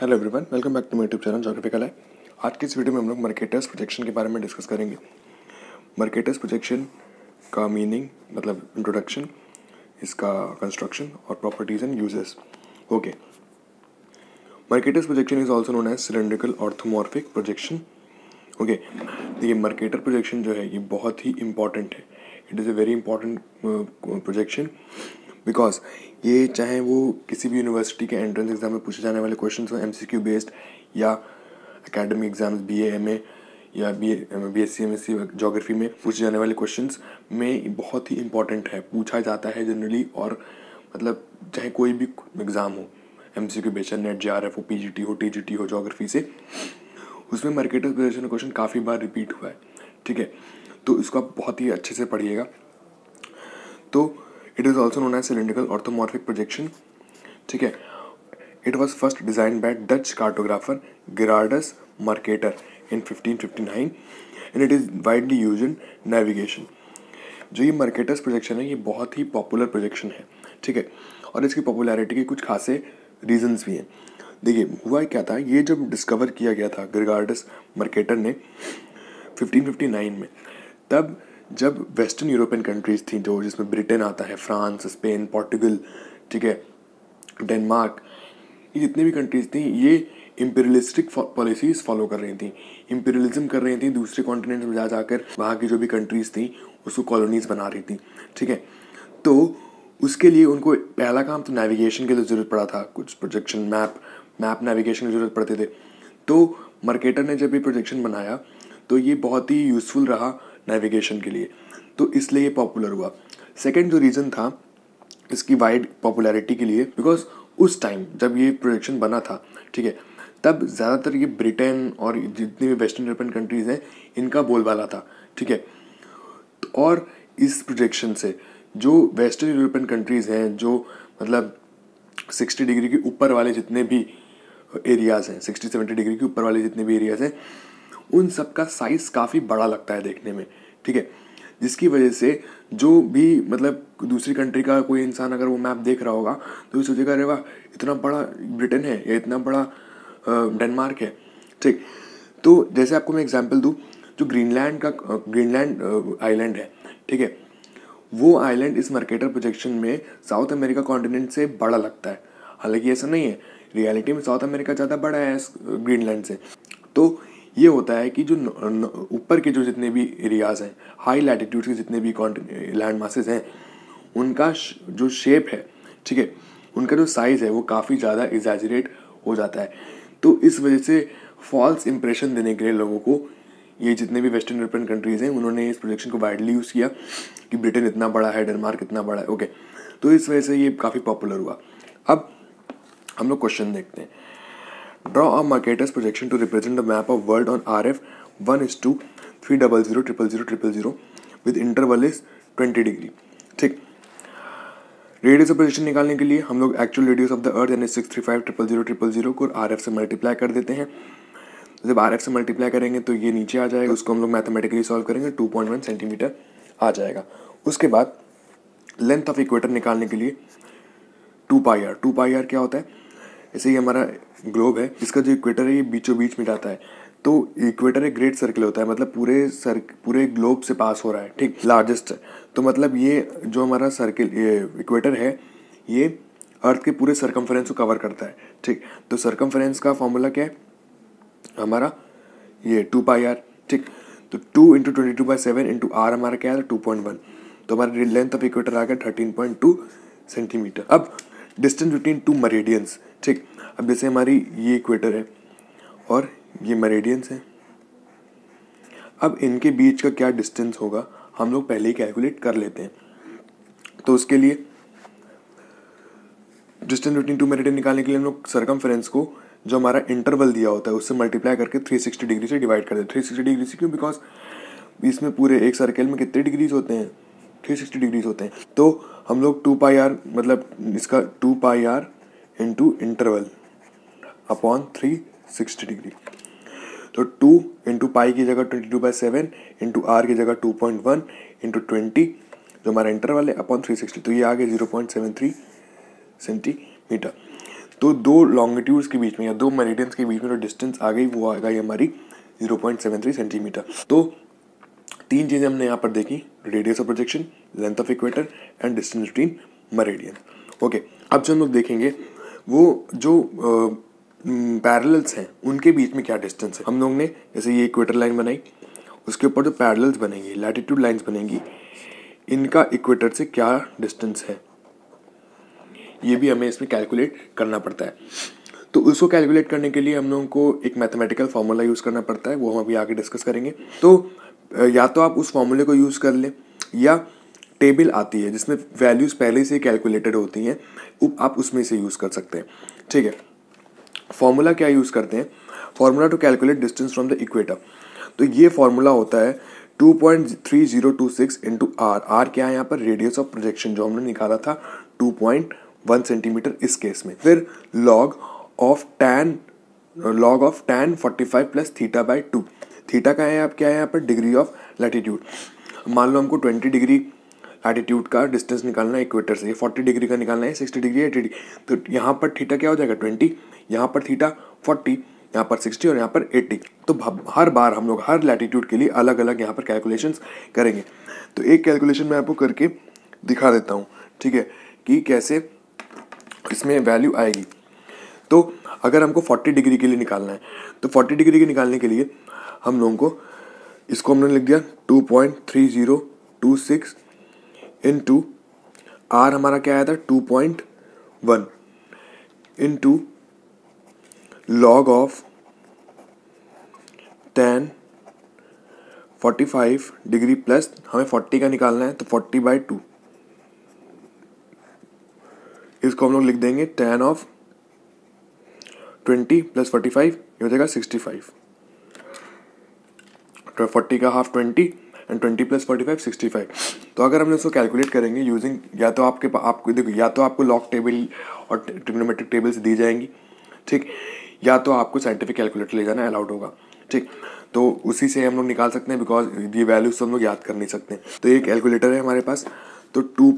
Hello everyone, welcome back to my YouTube channel geography Kala. आज की इस वीडियो में हम लोग मर्केटर्स प्रोजेक्शन के बारे में डिस्कस करेंगे। मर्केटर्स प्रोजेक्शन का मीनिंग मतलब इंट्रोडक्शन, इसका कंस्ट्रक्शन और properties and uses. Okay, Mercator's projection is also known as cylindrical orthomorphic projection. Okay, देखिए मर्केटर प्रोजेक्शन जो है ये बहुत ही इंपॉर्टेंट है। It is a very important projection because ये चाहे वो किसी भी यूनिवर्सिटी के एंट्रेंस एग्जाम में पूछे जाने वाले क्वेश्चन हो, MCQ बेस्ड या एकेडमिक एग्जाम्स BA MA या BSc MSc ज्योग्राफी में पूछे जाने वाले क्वेश्चंस में बहुत ही इंपॉर्टेंट है, पूछा जाता है जनरली। और मतलब चाहे कोई भी एग्ज़ाम हो, MCQ बेस्ड, नेट JRF हो, PGT हो, TGT हो ज्योग्राफी से, उसमें मर्केटर्स प्रोजेक्शन क्वेश्चन काफ़ी बार रिपीट हुआ है। ठीक है, तो इसको आप बहुत ही अच्छे से पढ़िएगा। तो it is also known as cylindrical orthomorphic projection. ठीक है, it was first design by Dutch cartographer Gerardus Mercator in 1559 and it is widely use in navigation. जो ये मर्केटर्स प्रोजेक्शन है ये बहुत ही पॉपुलर प्रोजेक्शन है। ठीक है, और इसकी पॉपुलैरिटी के कुछ खासे रीजंस भी हैं। देखिए हुआ क्या था, ये जब डिस्कवर किया गया था गिरार्डस मर्केटर ने 1559 में, तब जब वेस्टर्न यूरोपियन कंट्रीज थी, जो जिसमें ब्रिटेन आता है, फ्रांस, स्पेन, पोर्टुगल, ठीक है, डेनमार्क, ये जितनी भी कंट्रीज थी ये इम्पीरियलिस्टिक पॉलिसीज फॉलो कर रही थी, इम्पीरियलिज्म कर रही थी। दूसरे कॉन्टिनेंट में जाकर वहाँ की जो भी कंट्रीज थी उसको कॉलोनीज बना रही थी। ठीक है, तो उसके लिए उनको पहला काम तो नेविगेशन के लिए ज़रूरत पड़ा था, कुछ प्रोजेक्शन मैप नेविगेशन की ज़रूरत पड़ते थे। तो मर्केटर ने जब ये प्रोजेक्शन बनाया तो ये बहुत ही यूज़फुल रहा नेविगेशन के लिए, तो इसलिए ये पॉपुलर हुआ। सेकंड जो रीज़न था इसकी वाइड पॉपुलैरिटी के लिए, बिकॉज उस टाइम जब ये प्रोजेक्शन बना था, ठीक है, तब ज़्यादातर ये ब्रिटेन और जितनी भी वेस्टर्न यूरोपियन कंट्रीज़ हैं इनका बोलबाला था। ठीक है, और इस प्रोजेक्शन से जो वेस्टर्न यूरोपियन कंट्रीज़ हैं, जो मतलब 60 डिग्री के ऊपर वाले जितने भी एरियाज़ हैं, 60-70 डिग्री के ऊपर वाले जितने भी एरियाज़ हैं, उन सब का साइज़ काफ़ी बड़ा लगता है देखने में। ठीक है, जिसकी वजह से जो भी मतलब दूसरी कंट्री का कोई इंसान अगर वो मैप देख रहा होगा तो वो सोचेगा अरे वाह, इतना बड़ा ब्रिटेन है या इतना बड़ा डेनमार्क है। ठीक, तो जैसे आपको मैं एग्जांपल दूँ, जो ग्रीनलैंड आइलैंड है, ठीक है, वो आइलैंड इस मर्केटर प्रोजेक्शन में साउथ अमेरिका कॉन्टिनेंट से बड़ा लगता है। हालांकि ऐसा नहीं है, रियलिटी में साउथ अमेरिका ज़्यादा बड़ा है ग्रीनलैंड से। तो ये होता है कि जो ऊपर के जो जितने भी एरियाज़ हैं, हाई लैटिट्यूड के जितने भी लैंड मासेस हैं, उनका जो शेप है, ठीक है, उनका जो साइज़ है वो काफ़ी ज़्यादा एग्जैजरेट हो जाता है। तो इस वजह से फॉल्स इंप्रेशन देने के लिए लोगों को, ये जितने भी वेस्टर्न यूरोपियन कंट्रीज़ हैं उन्होंने इस प्रोजेक्शन को वाइडली यूज़ किया कि ब्रिटेन इतना बड़ा है, डेनमार्क इतना बड़ा है। ओके, तो इस वजह से ये काफ़ी पॉपुलर हुआ। अब हम लोग क्वेश्चन देखते हैं। Draw a Mercator's projection to represent the map of world on RF 1:300,000,000 with interval is 20 degree. ठीक, रेडियस ऑफ प्रोजेक्शन निकालने के लिए हम लोग actual radius of the earth यानी 635,000,000 को RF से मल्टीप्लाई कर देते हैं। जब RF से मल्टीप्लाई करेंगे तो ये नीचे आ जाएगा, उसको हम लोग मैथमेटिकली सॉल्व करेंगे, 2.1 सेंटीमीटर आ जाएगा। उसके बाद लेंथ ऑफ इक्वेटर निकालने के लिए 2πr क्या होता है, ऐसे ही हमारा ग्लोब है, इसका जो इक्वेटर है ये बीचों बीच में जाता है, तो इक्वेटर एक ग्रेट सर्कल होता है, मतलब पूरे ग्लोब से पास हो रहा है। ठीक, लार्जेस्ट है, तो मतलब ये जो हमारा सर्कल, ये इक्वेटर है, ये अर्थ के पूरे सरकमफेरेंस को कवर करता है। ठीक, तो सरकमफेरेंस का फॉर्मूला क्या है हमारा, ये 2πr। ठीक, तो 2 × 22/7 × r हमारा क्या है 2.1, तो हमारा लेंथ ऑफ इक्वेटर आ गया 13.2 सेंटीमीटर। अब डिस्टेंस बिटवीन टू मेरिडियंस। ठीक, अब जैसे हमारी ये इक्वेटर है और ये मेरिडियंस है, अब इनके बीच का क्या डिस्टेंस होगा हम लोग पहले ही कैलकुलेट कर लेते हैं। तो उसके लिए डिस्टेंस बिटवीन टू मेरिडियन निकालने के लिए हम लोग सरकमफेरेंस को जो हमारा इंटरवल दिया होता है उससे मल्टीप्लाई करके 360 डिग्री से डिवाइड कर देते हैं। 360 डिग्री से क्यों, बिकॉज इसमें पूरे एक सर्कल में कितने डिग्रीज होते हैं, 360 डिग्रीज होते हैं। तो हम लोग 2πr मतलब इसका 2πr into interval upon 360 degree, तो 2 इंटू पाई की जगह 22/7 इंटू r की जगह 2.1 इंटू 20 जो हमारा इंटरवल है अपॉन 360, तो ये आ गया 0.73 सेंटीमीटर। तो दो लॉन्गिट्यूड्स के बीच में या दो मेरिडियंस के बीच में जो डिस्टेंस आ गई वो आ गई हमारी 0.73 सेंटीमीटर। तो तीन चीज़ें हमने यहाँ पर देखी, radius of projection, length of equator and distance between meridian. Okay, अब जो हम लोग देखेंगे वो जो पैरेलल्स हैं उनके बीच में क्या डिस्टेंस है। हम लोग ने जैसे ये इक्वेटर लाइन बनाई, उसके ऊपर जो पैरेलल्स बनेंगी, लैटिट्यूड लाइंस बनेंगी, इनका इक्वेटर से क्या डिस्टेंस है ये भी हमें इसमें कैलकुलेट करना पड़ता है। तो उसको कैलकुलेट करने के लिए हम लोगों को एक मैथमेटिकल फार्मूला यूज़ करना पड़ता है, वो हम अभी आगे डिस्कस करेंगे। तो या तो आप उस फार्मूले को यूज़ कर लें या टेबल आती है जिसमें वैल्यूज़ पहले से कैलकुलेटेड होती हैं, आप उसमें से यूज़ कर सकते हैं। ठीक है, फार्मूला क्या यूज़ करते हैं, formula to calculate distance from the equator. तो ये फार्मूला होता है 2.3026 इंटू आर। आर क्या है यहाँ पर, रेडियस ऑफ प्रोजेक्शन जो हमने निकाला था 2.1 सेंटीमीटर इस केस में। फिर log of tan 45 plus theta by 2। Theta का है आप क्या है यहाँ पर, डिग्री ऑफ लैटिट्यूड। मान लो हमको 20 डिग्री लैटिट्यूड का डिस्टेंस निकालना है इक्वेटर से, 40 डिग्री का निकालना है, 60 डिग्री 80 डिग्री। तो यहाँ पर थीटा क्या हो जाएगा 20, यहाँ पर थीटा 40, यहाँ पर 60 और यहाँ पर 80। तो हर बार हम लोग हर लैटिट्यूड के लिए अलग अलग यहाँ पर कैलकुलेशंस करेंगे। तो एक कैलकुलेशन मैं आपको करके दिखा देता हूँ, ठीक है, कि कैसे इसमें वैल्यू आएगी। तो अगर हमको 40 डिग्री के लिए निकालना है तो 40 डिग्री के निकालने के लिए हम लोगों को इसको हमने लिख दिया 2.3026 इंटू आर हमारा क्या आया था 2.1 into log of tan 45 degree plus हमें 40 का निकालना है तो 40/2। इसको हम लोग लिख देंगे tan ऑफ 20 प्लस 45 ये हो जाएगा 65। तो 40 का हाफ 20 एंड 20 प्लस 45 65। तो अगर हमने उसको कैलकुलेट करेंगे यूजिंग, या तो आपको देखो, या तो आपको लॉग टेबल और ट्रिग्नोमेट्रिक टेबल्स दी जाएंगी, ठीक, या तो आपको साइंटिफिक कैलकुलेटर ले जाना अलाउड होगा, ठीक। तो उसी से हम लोग निकाल सकते हैं, बिकॉज ये वैल्यूज तो हम लोग याद कर नहीं सकते। तो एक कैलकुलेटर है हमारे पास, तो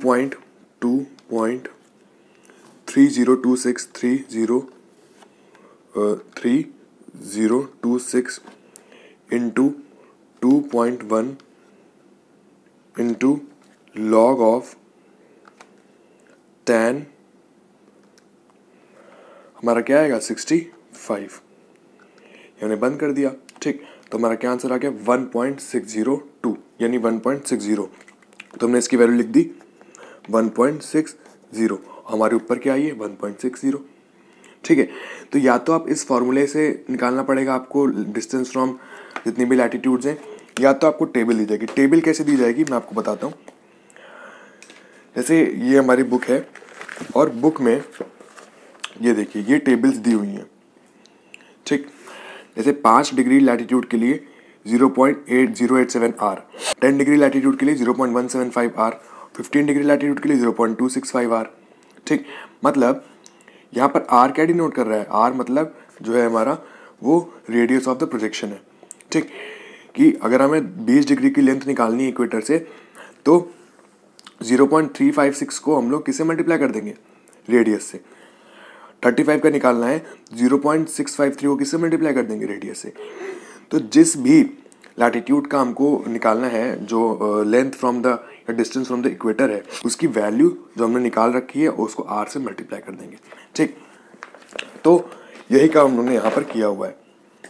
2.2.302630 into 2.1 into log of tan हमारा क्या आएगा 65, हमने बंद कर दिया, ठीक। तो हमारा क्या आंसर आ गया 1.602 यानी 1.60। तो हमने इसकी वैल्यू लिख दी 1.60, हमारे ऊपर क्या आई है 1.60, ठीक है। तो या तो आप इस फॉर्मूले से निकालना पड़ेगा आपको डिस्टेंस फ्रॉम जितनी भी लैटिट्यूड्स हैं, या तो आपको टेबल दी जाएगी। टेबल कैसे दी जाएगी मैं आपको बताता हूँ। जैसे ये हमारी बुक है और बुक में ये देखिए ये टेबल्स दी हुई हैं, ठीक। जैसे 5 डिग्री लैटिट्यूड के लिए 0.8087 आर, 10 डिग्री लैटिट्यूड के लिए 0.175 आर, 15 डिग्री लैटिट्यूड के लिए 0.265 आर, ठीक। मतलब यहाँ पर आर क्या डिनोट कर रहा है, आर मतलब जो है हमारा वो रेडियस ऑफ द प्रोजेक्शन है, ठीक। कि अगर हमें 20 डिग्री की लेंथ निकालनी है इक्वेटर से तो 0.356 को हम लोग किससे मल्टीप्लाई कर देंगे, रेडियस से। 35 का निकालना है 0.653 को किससे मल्टीप्लाई कर देंगे, रेडियस से। तो जिस भी लैटिट्यूड का हमको निकालना है, जो लेंथ फ्रॉम द या डिस्टेंस फ्रॉम द इक्वेटर है, उसकी वैल्यू जो हमने निकाल रखी है उसको आर से मल्टीप्लाई कर देंगे, ठीक। तो यही काम हम लोगों ने यहाँ पर किया हुआ है।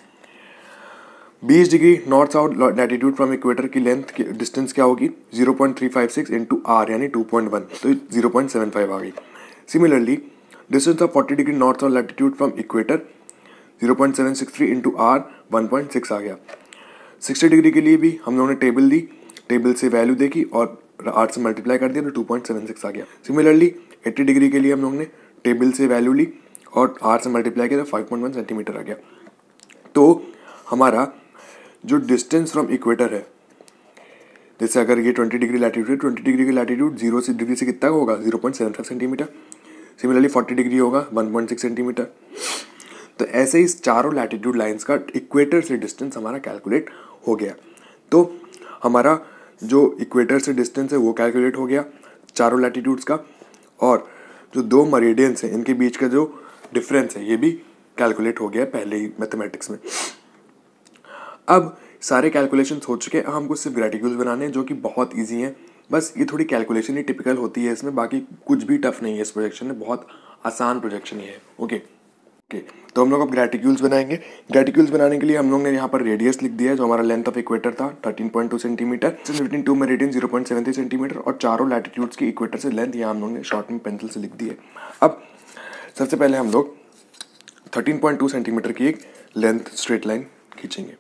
20 degree north south latitude from equator की लेंथ की डिस्टेंस क्या होगी 0.356 इंटू आर यानी 2.1, तो 0.75 आ गई। Similarly distance of 40 degree north south latitude from equator 0.763 into R 1.6 आ गया। 60 डिग्री के लिए भी हम लोगों ने टेबल दी, टेबल से वैल्यू देखी और आर से मल्टीप्लाई कर दिया तो 2.76 आ गया। सिमिलरली 80 डिग्री के लिए हम लोग ने टेबल से वैल्यू ली और आर से मल्टीप्लाई किया तो 5.1 सेंटीमीटर आ गया। तो हमारा जो डिस्टेंस फ्रॉम इक्वेटर है, जैसे अगर ये 20 डिग्री लैटिट्यूड, 20 डिग्री की लैटिट्यूड 0 से डिग्री से कितना होगा 0.75 सेंटीमीटर। सिमिलरली 40 डिग्री होगा 1.6 सेंटीमीटर। तो ऐसे ही चारों लैटिट्यूड लाइंस का इक्वेटर से डिस्टेंस हमारा कैलकुलेट हो गया। तो हमारा जो इक्वेटर से डिस्टेंस है वो कैलकुलेट हो गया चारों लैटिट्यूड्स का, और जो दो मेरिडियंस हैं इनके बीच का जो डिफरेंस है ये भी कैलकुलेट हो गया पहले ही मैथमेटिक्स में। अब सारे कैलकुलेशंस हो चुके हैं, हमको सिर्फ ग्रेटिट्यूड्स बनाने हैं जो कि बहुत ईजी हैं। बस ये थोड़ी कैलकुलेशन ही टिपिकल होती है इसमें, बाकी कुछ भी टफ नहीं है इस प्रोजेक्शन में, बहुत आसान प्रोजेक्शन ही है। ओके ओके, तो हम लोग अब ग्रेटिट्यूड्स बनाएंगे। ग्रेटिट्यूड्स बनाने के लिए हम लोग ने यहाँ पर रेडियस लिख दिया है जो हमारा लेंथ ऑफ इक्वेटर था 13.2 centimetre, between two meridian 0.73 centimetre, और चारों लैटिट्यूड्स की इक्वेटर से लेंथ यहाँ हम लोग ने शॉर्ट में पेंसिल से लिख दी है। अब सबसे पहले हम लोग 13.2 सेंटीमीटर की एक लेंथ स्ट्रेट लाइन खींचेंगे।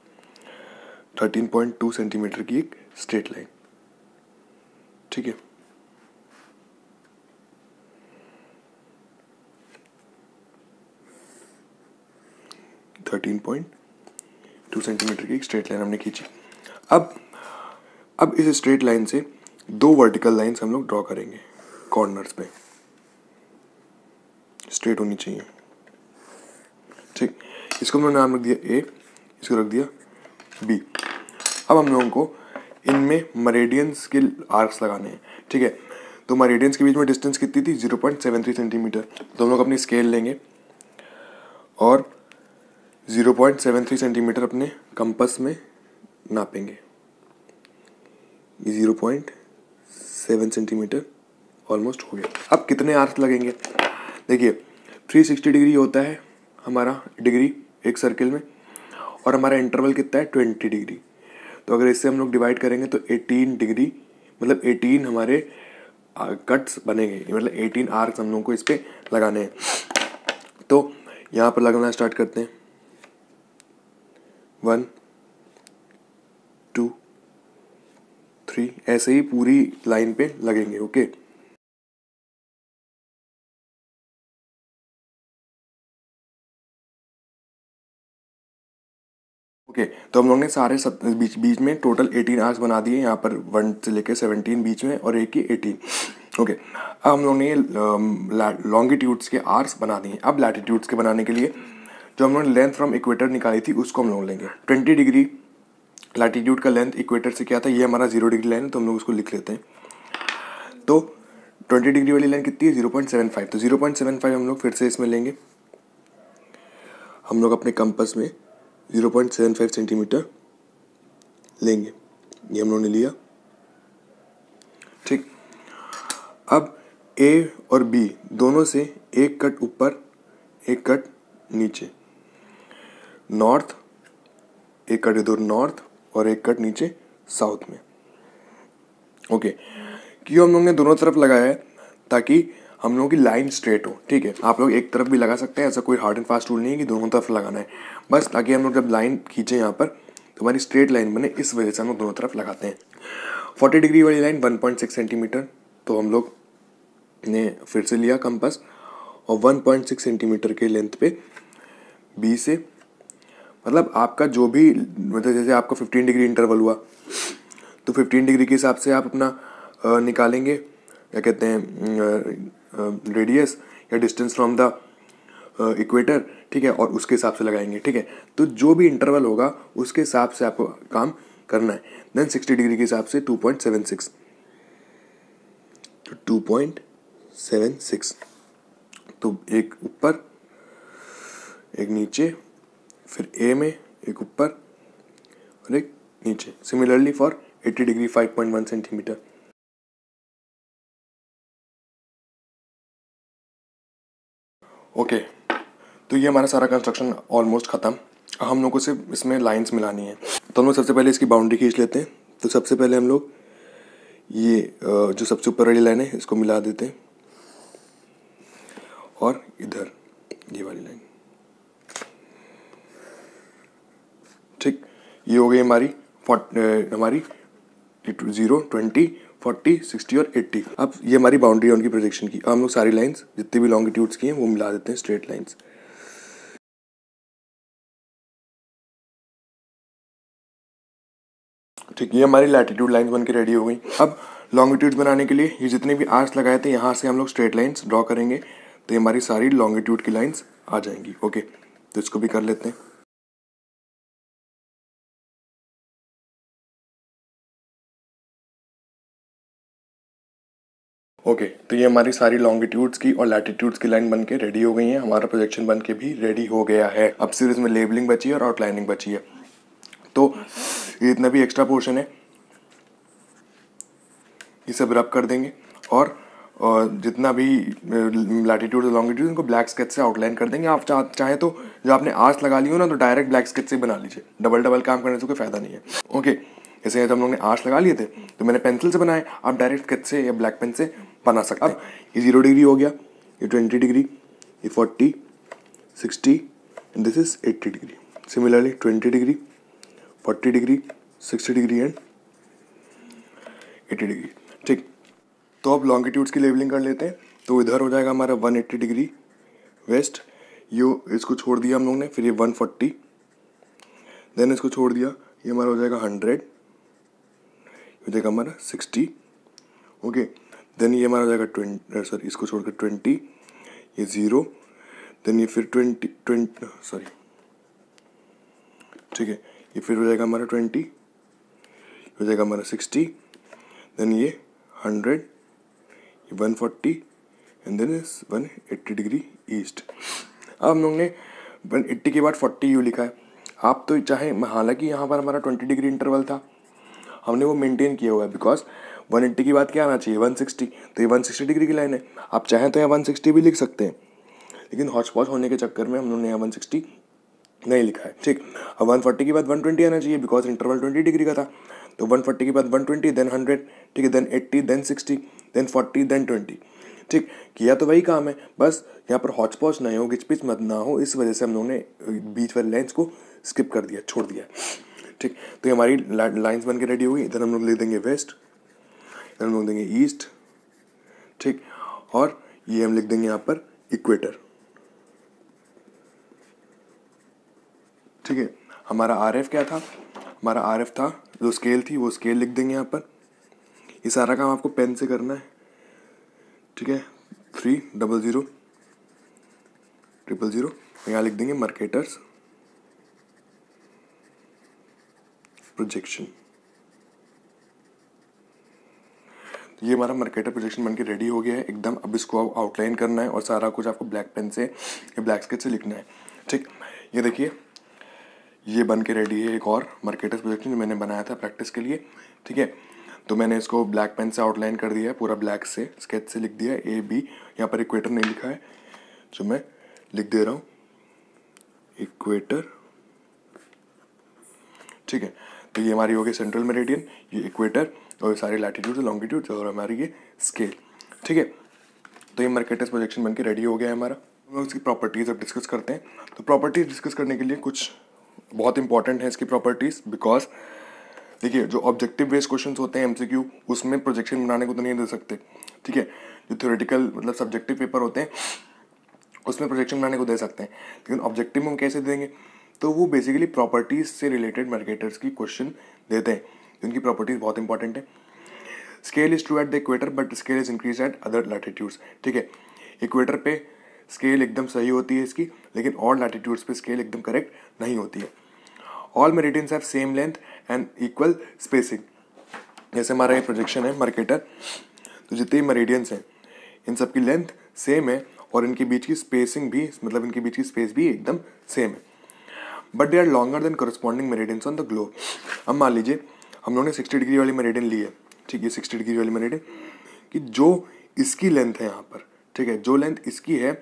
13.2 सेंटीमीटर की एक स्ट्रेट लाइन, ठीक है। थर्टीन पॉइंट टू सेंटीमीटर की एक स्ट्रेट लाइन हमने खींची। अब इस स्ट्रेट लाइन से दो वर्टिकल लाइंस हम लोग ड्रॉ करेंगे कॉर्नर्स पे, स्ट्रेट होनी चाहिए, ठीक। इसको हमने नाम रख दिया ए, इसको रख दिया बी। अब हम लोगों को इनमें मरेडियंस के आर्क्स लगाने हैं, ठीक है। तो मरेडियंस के बीच में डिस्टेंस कितनी थी 0.73 सेंटीमीटर। तो हम लोग अपनी स्केल लेंगे और 0.73 सेंटीमीटर अपने कंपास में नापेंगे। 0.7 सेंटीमीटर ऑलमोस्ट हो गया। अब कितने आर्क्स लगेंगे, देखिए 360 डिग्री होता है हमारा डिग्री एक सर्किल में, और हमारा इंटरवल कितना है 20 डिग्री। तो अगर इससे हम लोग डिवाइड करेंगे तो 18 डिग्री, मतलब 18 हमारे कट्स बनेंगे, मतलब 18 आर्क्स हम लोग को इस पर लगाने हैं। तो यहाँ पर लगाना स्टार्ट करते हैं। 1 2 3, ऐसे ही पूरी लाइन पे लगेंगे। ओके, ओके तो हम लोग ने सारे बीच में टोटल 18 आर्क्स बना दिए, यहाँ पर 1 से लेकर 17 बीच में और एक ही 18। ओके, अब हम लोग ने लॉन्गिट्यूड्स के आर्क्स बना दिए। अब लैटिट्यूड्स के बनाने के लिए जो हम लोग ने लेंथ फ्रॉम इक्वेटर निकाली थी उसको हम लोग लेंगे 20 डिग्री। लैटिट्यूड का लेंथ इक्वेटर से क्या था, ये हमारा 0 डिग्री लाइन है, तो हम लोग उसको लिख लेते हैं। तो 20 डिग्री वाली लाइन कितनी है 0.75, तो 0.75 हम लोग फिर से इसमें लेंगे। हम लोग अपने कंपास में 0.75 सेंटीमीटर लेंगे, ये हम लोगों ने लिया, ठीक। अब ए और बी दोनों से एक कट ऊपर एक कट नीचे, नॉर्थ एक कट इधर नॉर्थ और एक कट नीचे साउथ में। ओके, क्यों हम लोग ने दोनों तरफ लगाया है, ताकि हम लोगों की लाइन स्ट्रेट हो, ठीक है। आप लोग एक तरफ भी लगा सकते हैं, ऐसा कोई हार्ड एंड फास्ट रूल नहीं है कि दोनों तरफ लगाना है, बस ताकि हम लोग जब लाइन खींचे यहाँ पर तो हमारी स्ट्रेट लाइन बने, इस वजह से हम लोग दोनों तरफ लगाते हैं। 40 डिग्री वाली लाइन 1.6 सेंटीमीटर, तो हम लोग ने फिर से लिया कंपास और 1.6 सेंटीमीटर के लेंथ पे बी से, मतलब आपका जो भी, मतलब जैसे आपका 15 डिग्री इंटरवल हुआ तो 15 डिग्री के हिसाब से आप अपना निकालेंगे, क्या कहते हैं, रेडियस या डिस्टेंस फ्रॉम द इक्वेटर, ठीक है, और उसके हिसाब से लगाएंगे, ठीक है। तो जो भी इंटरवल होगा उसके हिसाब से आपको काम करना है। देन 60 डिग्री के हिसाब से 2.76, तो 2.76, तो एक ऊपर एक नीचे, फिर ए में एक ऊपर और एक नीचे। Similarly for 80 degree 5.1 centimetre. Okay, तो ये हमारा सारा कंस्ट्रक्शन ऑलमोस्ट ख़त्म। हम लोग को सिर्फ इसमें लाइंस मिलानी है, तो हम लोग सबसे पहले इसकी बाउंड्री खींच लेते हैं। तो सबसे पहले हम लोग ये जो सबसे ऊपर वाली लाइन है इसको मिला देते हैं, और इधर ये वाली लाइन, ठीक। ये हो गई हमारी 0 20 40 60 और 80। अब ये हमारी बाउंड्री है उनकी प्रोजेक्शन की। अब हम लोग सारी लाइंस जितनी भी लॉन्गिट्यूड्स की हैं वो मिला देते हैं, स्ट्रेट लाइंस। ठीक, ये हमारी लैटिट्यूड लाइंस बन के रेडी हो गई। अब लॉन्गिट्यूड्स बनाने के लिए ये जितने भी आर्क्स लगाए थे यहाँ से हम लोग स्ट्रेट लाइंस ड्रॉ करेंगे, तो ये हमारी सारी लॉन्गिट्यूड की लाइंस आ जाएंगी। ओके, तो इसको भी कर लेते हैं। ओके, तो ये हमारी सारी लॉन्गिट्यूड्स की और लैटिट्यूड्स की लाइन बन के रेडी हो गई है, हमारा प्रोजेक्शन बन के भी रेडी हो गया है। अब सिर्फ इसमें लेबलिंग बची है और आउटलाइनिंग बची है। तो ये इतना भी एक्स्ट्रा पोर्शन है, ये सब रब कर देंगे और जितना भी लैटिट्यूड और लॉन्गिट्यूड इनको ब्लैक स्केच से आउटलाइन कर देंगे। आप चाहे तो जो आपने आर्ट्स लगा ली हो ना, तो डायरेक्ट ब्लैक स्केच से बना लीजिए, डबल काम करने से कोई फायदा नहीं है। ओके, जैसे हम लोगों ने आर्ट्स लगा लिए थे तो मैंने पेंसिल से बनाए, आप डायरेक्ट स्केच से या ब्लैक पेन से बना सकते हैं। अब ये 0 डिग्री हो गया, ये 20 डिग्री, ये 40, 60 and this is 80 degree. Similarly 20 degree, 40 degree, 60 degree and 80 degree. ठीक, तो अब लॉन्गिट्यूड्स की लेवलिंग कर लेते हैं। तो इधर हो जाएगा हमारा 180 डिग्री वेस्ट, ये इसको छोड़ दिया हम लोग ने, फिर ये 140, देन इसको छोड़ दिया, ये हमारा हो जाएगा 100, ये हो जाएगा हमारा 60। ओके, देन ये हमारा हो जाएगा 20, सॉरी इसको छोड़कर 20, ये 0, देन ये फिर 20 सॉरी ठीक है, ये फिर हो जाएगा हमारा 20, हो जाएगा हमारा 60, देन ये 100, ये 140 and then is 180 degree east. अब हम लोग ने 180 के बाद 40 यू लिखा है। आप तो चाहे, हालांकि यहाँ पर हमारा 20 डिग्री इंटरवल था, हमने वो मेंटेन किया हुआ है बिकॉज 180 की बात क्या आना चाहिए 160, तो ये 160 डिग्री की लाइन है। आप चाहें तो यहाँ 160 भी लिख सकते हैं, लेकिन हॉच पॉच होने के चक्कर में हम लोगों ने यहाँ 160 नहीं लिखा है। ठीक, अब 140 के बाद 120 आना चाहिए बिकॉज इंटरवल 20 डिग्री का था, तो 140 के बाद 120, देन 100, ठीक है, देन 80, देन 60, देन 40, देन 20। ठीक, किया तो वही काम है, बस यहाँ पर हॉच पॉच नहीं हो, गिचपिच मत ना हो, इस वजह से हम लोगों ने बीच वाले लाइन्स को स्किप कर दिया, छोड़ दिया। ठीक, तो ये हमारी लाइन्स बन के रेडी हो गई। इधर हम लोग लिख देंगे वेस्ट, इधर हम लोग देंगे ईस्ट, ठीक, और ये हम लिख देंगे यहाँ पर इक्वेटर। ठीक है, हमारा RF क्या था, हमारा RF था जो स्केल थी, वो स्केल लिख देंगे यहाँ पर। ये सारा काम आपको पेन से करना है, ठीक है। 300 000 यहाँ लिख देंगे मर्केटर्स प्रोजेक्शन। ये हमारा मर्केटर प्रोजेक्शन बनके रेडी हो गया है एकदम। अब इसको आउटलाइन करना है और सारा कुछ आपको ब्लैक पेन से या ब्लैक स्केच से लिखना है। ठीक, ये देखिए ये बन के रेडी है एक और मर्केटर्स प्रोजेक्शन जो मैंने बनाया था प्रैक्टिस के लिए। ठीक है, तो मैंने इसको ब्लैक पेन से आउटलाइन कर दिया है, पूरा ब्लैक से स्केच से लिख दिया है A B। यहाँ पर इक्वेटर नहीं लिखा है, जो मैं लिख दे रहा हूँ इक्वेटर। ठीक है, तो ये हमारी हो गई सेंट्रल मेरिडियन, ये इक्वेटर और ये सारे लैटिट्यूड लॉन्गिट्यूड और हमारी ये स्केल। ठीक है, तो ये मर्केटर्स प्रोजेक्शन बनके रेडी हो गया है हमारा। हम लोग इसकी प्रॉपर्टीज़ अब डिस्कस करते हैं। तो प्रॉपर्टीज डिस्कस करने के लिए कुछ बहुत इंपॉर्टेंट है इसकी प्रॉपर्टीज़, बिकॉज देखिए जो ऑब्जेक्टिव बेस्ड क्वेश्चंस होते हैं MCQ, उसमें प्रोजेक्शन बनाने को तो नहीं दे सकते। ठीक है, जो थ्योरेटिकल मतलब सब्जेक्टिव पेपर होते हैं उसमें प्रोजेक्शन बनाने को दे सकते हैं, लेकिन ऑब्जेक्टिव में हम कैसे देंगे, तो वो बेसिकली प्रॉपर्टीज से रिलेटेड मर्केटर्स की क्वेश्चन देते हैं, जिनकी प्रॉपर्टीज बहुत इंपॉर्टेंट है। Scale is true at the equator but scale is increase at other latitudes. ठीक है, इक्वेटर पे स्केल एकदम सही होती है इसकी, लेकिन और लैटिट्यूड्स पे स्केल एकदम करेक्ट नहीं होती है। All meridians have same length and equal spacing. जैसे हमारा ये प्रोजेक्शन है मर्केटर, तो जितने मेरिडियंस हैं इन सब की लेंथ सेम है और इनके बीच की स्पेसिंग भी, मतलब इनके बीच की स्पेस भी एकदम सेम है, but they are longer than corresponding meridians on the globe. अब मान लीजिए हम लोगों ने 60 डिग्री वाली मेरिडियन ली है, ठीक है, 60 डिग्री वाली मेरिडियन कि जो इसकी लेंथ है यहाँ पर, ठीक है, जो लेंथ इसकी है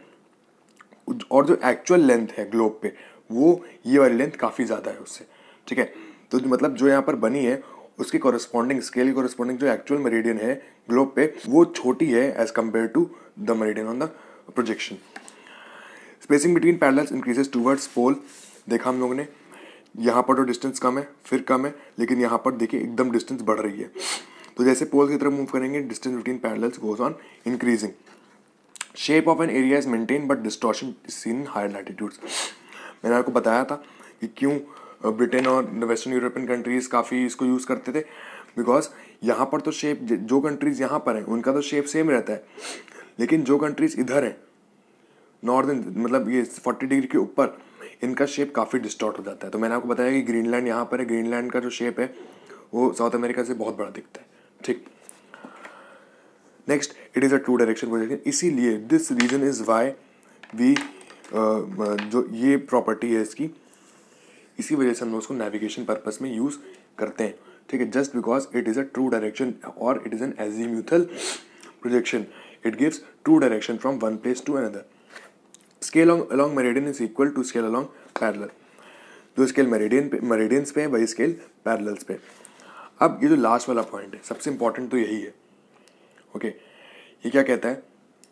और जो एक्चुअल लेंथ है ग्लोब पे वो ये वाली लेंथ काफ़ी ज़्यादा है उससे। ठीक है, तो मतलब जो यहाँ पर बनी है उसके कॉरेस्पॉन्डिंग, स्केल के कॉरेस्पॉन्डिंग जो एक्चुअल मेरिडियन है ग्लोब पे वो छोटी है as compare to the meridian on the projection. Spacing between parallels increases towards pole. देखा हम लोगों ने यहाँ पर तो डिस्टेंस कम है, फिर कम है, लेकिन यहाँ पर देखिए एकदम डिस्टेंस बढ़ रही है। तो जैसे पोल की तरफ मूव करेंगे distance between parallels goes on increasing. Shape of an area is maintain but distortion is seen in higher latitudes. मैंने आपको बताया था कि क्यों ब्रिटेन और वेस्टर्न यूरोपियन कंट्रीज़ काफ़ी इसको यूज़ करते थे, बिकॉज यहाँ पर तो शेप, जो कंट्रीज़ यहाँ पर हैं उनका तो शेप सेम रहता है, लेकिन जो कंट्रीज़ इधर हैं नॉर्दर्न, मतलब ये 40 डिग्री के ऊपर, इनका शेप काफ़ी डिस्टॉर्ट हो जाता है। तो मैंने आपको बताया कि ग्रीनलैंड यहाँ पर है, ग्रीनलैंड का जो शेप है वो साउथ अमेरिका से बहुत बड़ा दिखता है। ठीक, next, it is a true direction projection, इसीलिए this reason is why we जो ये प्रॉपर्टी है इसकी, इसी वजह से हम लोग उसको नेविगेशन पर्पस में यूज़ करते हैं, ठीक है, just because it is a true direction और it is an azimuthal projection, it gives true direction from one place to another. Scale along meridian is equal to scale along parallel, जो scale meridians पे है वही scale parallels पे। अब ये जो last वाला पॉइंट है सबसे इंपॉर्टेंट तो यही है, ओके ये क्या कहता है,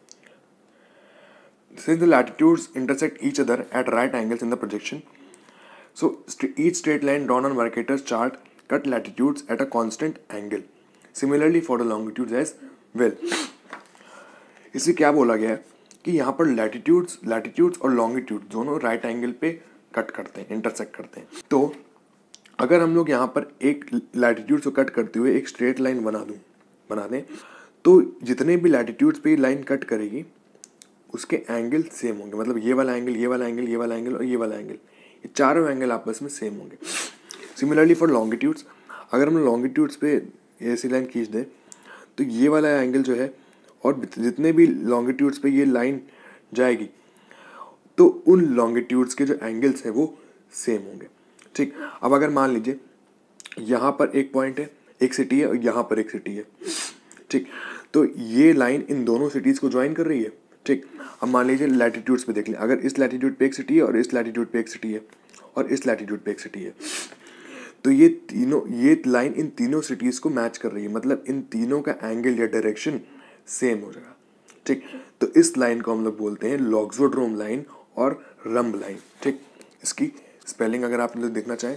since the latitudes intersect each other at right angles in the projection, so each straight line drawn on Mercator's chart cut latitudes at a constant angle. Similarly for the longitudes as well. इससे क्या बोला गया है कि यहाँ पर latitudes और longitude दोनों राइट एंगल पे कट करते हैं, इंटरसेक्ट करते हैं। तो अगर हम लोग यहाँ पर एक लैटिट्यूड को कट करते हुए एक स्ट्रेट लाइन बना दें, तो जितने भी लैटिट्यूड्स पे लाइन कट करेगी उसके एंगल सेम होंगे, मतलब ये वाला एंगल, ये वाला एंगल, ये वाला एंगल और ये वाला एंगल, ये चारों एंगल आपस में सेम होंगे। सिमिलरली फॉर लॉन्गिट्यूड्स, अगर हम लॉन्गिट्यूड्स पे ऐसी लाइन खींच दें तो ये वाला एंगल जो है और जितने भी लॉन्गिट्यूड्स पे ये लाइन जाएगी तो उन लॉन्गिट्यूड्स के जो एंगल्स हैं वो सेम होंगे, ठीक। अब अगर मान लीजिए यहाँ पर एक पॉइंट है, एक सिटी है और यहाँ पर एक सिटी है, ठीक, तो ये लाइन इन दोनों सिटीज़ को ज्वाइन कर रही है, ठीक। अब मान लीजिए लैटिट्यूड्स पे देख लें, अगर इस लैटिट्यूड पे एक सिटी है और इस लैटिट्यूड पे एक सिटी है और इस लैटिट्यूड पे एक सिटी है, तो ये लाइन इन तीनों सिटीज़ को मैच कर रही है, मतलब इन तीनों का एंगल या डायरेक्शन सेम हो जाएगा, ठीक। तो इस लाइन को हम लोग बोलते हैं लॉक्सोड्रोम लाइन और रम्ब लाइन, ठीक। इसकी स्पेलिंग अगर आप लोग देखना चाहें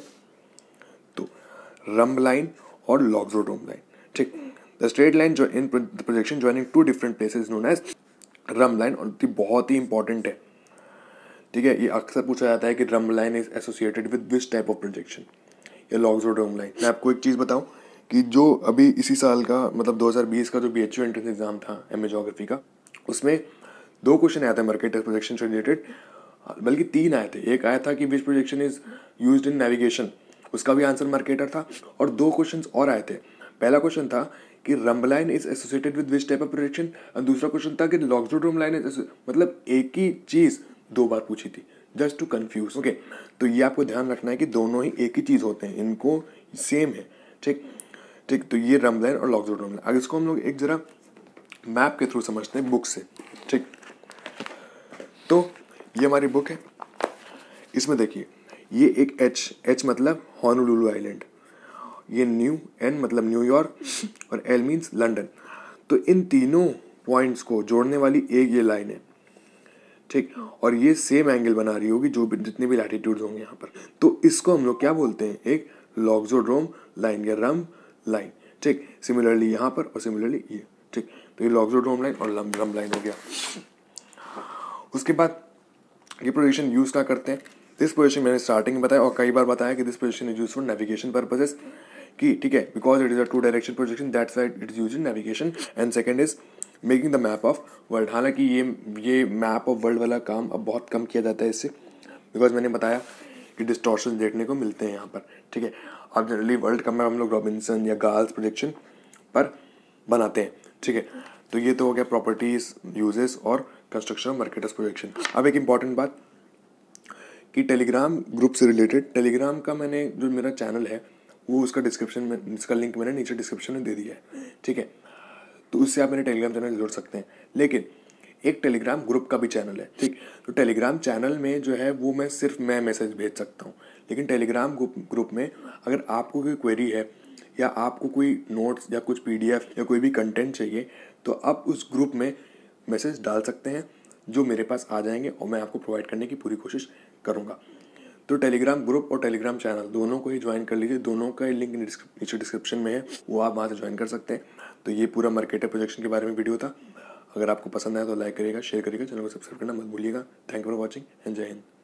तो रम्ब लाइन और लॉक्सोड्रोम लाइन, ठीक। द स्ट्रेट लाइन जो in projection joining two different places known as rhumb line, और बहुत ही इंपॉर्टेंट है, ठीक है। ये अक्सर पूछा जाता है कि rhumb line is associated with which type of projection, या लॉक्सोड्रोम लाइन। मैं आपको एक चीज़ बताऊं कि जो अभी इसी साल का मतलब 2020 का जो BHU एंट्रेंस एग्जाम था MA ज्योग्राफी का, उसमें 2 क्वेश्चन आया था मर्केटर प्रोजेक्शन से रिलेटेड, बल्कि 3 आए थे। एक आया था कि which projection is used in navigation, उसका भी आंसर मर्केटर था, और 2 क्वेश्चन और आए थे। पहला क्वेश्चन था कि rhumb line is associated with which type of projection, और दूसरा क्वेश्चन था कि लॉक्सोड्रोम लाइन इज, मतलब एक ही चीज़ 2 बार पूछी थी, जस्ट टू कंफ्यूज, ओके। तो ये आपको ध्यान रखना है कि दोनों ही एक ही चीज़ होते हैं, इनको सेम है, ठीक ठीक। तो ये रम्ब लाइन और लॉक्सोड्रोम लाइन, अगर इसको हम लोग एक जरा मैप के थ्रू समझते हैं बुक से, ठीक। तो ये हमारी बुक है, इसमें देखिए ये एक एच मतलब होनोलुलु आइलैंड, ये N मतलब न्यूयॉर्क और L मीन्स लंदन। तो इन तीनों पॉइंट्स को जोड़ने वाली एक ये लाइन है, ठीक, और ये सेम एंगल बना रही होगी जो भी जितने भी लैटिट्यूड्स होंगे यहाँ पर, तो इसको हम लोग क्या बोलते हैं, एक लॉक्सोड्रोम लाइन या रम्ब लाइन, ठीक। सिमिलरली यहाँ पर और सिमिलरली ये, ठीक। तो ये लॉक्सोड्रोम लाइन और रम्ब लाइन हो गया। उसके बाद ये पोजीशन यूज क्या करते हैं, दिस पोजीशन मैंने स्टार्टिंग में बताया और कई बार बताया कि this position is use for navigation purposes, कि ठीक है, because it is a true direction projection, that's why it is used in navigation. And second is making the map of world. हालांकि ये मैप ऑफ वर्ल्ड वाला काम अब बहुत कम किया जाता है इससे, बिकॉज मैंने बताया कि डिस्टॉर्शन देखने को मिलते हैं यहाँ पर, ठीक है। अब जनरली वर्ल्ड का मैप हम लोग रॉबिन्सन या गाल्स प्रोजेक्शन पर बनाते हैं, ठीक है। तो ये तो हो गया प्रॉपर्टीज, यूजेस और कंस्ट्रक्शन ऑफ मर्केटर्स प्रोजेक्शन। अब एक इंपॉर्टेंट बात कि टेलीग्राम ग्रुप से रिलेटेड, टेलीग्राम का मैंने जो मेरा चैनल है वो उसका डिस्क्रिप्शन में, इसका लिंक मैंने नीचे डिस्क्रिप्शन में दे दिया है, ठीक है। तो उससे आप मेरे टेलीग्राम चैनल जुड़ सकते हैं, लेकिन एक टेलीग्राम ग्रुप का भी चैनल है, ठीक। तो टेलीग्राम चैनल में जो है वो मैं मैसेज भेज सकता हूँ, लेकिन टेलीग्राम ग्रुप में अगर आपको कोई क्वेरी है या आपको कोई नोट्स या कुछ PDF या कोई भी कंटेंट चाहिए तो आप उस ग्रुप में मैसेज डाल सकते हैं, जो मेरे पास आ जाएंगे और मैं आपको प्रोवाइड करने की पूरी कोशिश करूँगा। तो टेलीग्राम ग्रुप और टेलीग्राम चैनल दोनों को ही ज्वाइन कर लीजिए, दोनों का लिंक नीचे डिस्क्रिप्शन में है, वो आप वहाँ से ज्वाइन कर सकते हैं। तो ये पूरा मर्केटर प्रोजेक्शन के बारे में वीडियो था। अगर आपको पसंद आया तो लाइक करिएगा, शेयर करिएगा, चैनल को सब्सक्राइब करना मत भूलिएगा। Thank you for watching and जय हिंद।